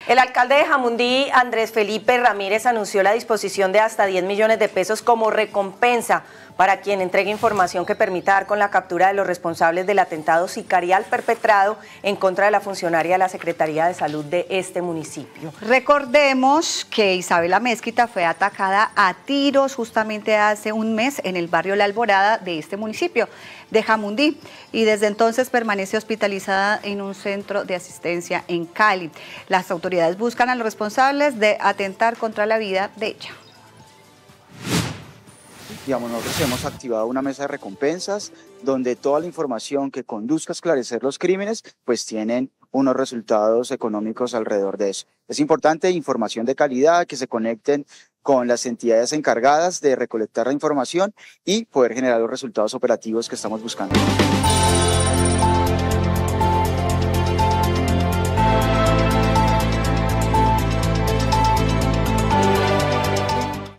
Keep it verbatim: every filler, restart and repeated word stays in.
El alcalde de Jamundí, Andrés Felipe Ramírez, anunció la disposición de hasta diez millones de pesos como recompensa para quien entregue información que permita dar con la captura de los responsables del atentado sicarial perpetrado en contra de la funcionaria de la Secretaría de Salud de este municipio. Recordemos que Isabela Mezquita fue atacada a tiros justamente hace un mes en el barrio La Alborada de este municipio de Jamundí y desde entonces permanece hospitalizada en un centro de asistencia en Cali. Las autoridades buscan a los responsables de atentar contra la vida de ella. Digamos, nosotros hemos activado una mesa de recompensas donde toda la información que conduzca a esclarecer los crímenes, pues tienen unos resultados económicos alrededor de eso. Es importante información de calidad, que se conecten con las entidades encargadas de recolectar la información y poder generar los resultados operativos que estamos buscando.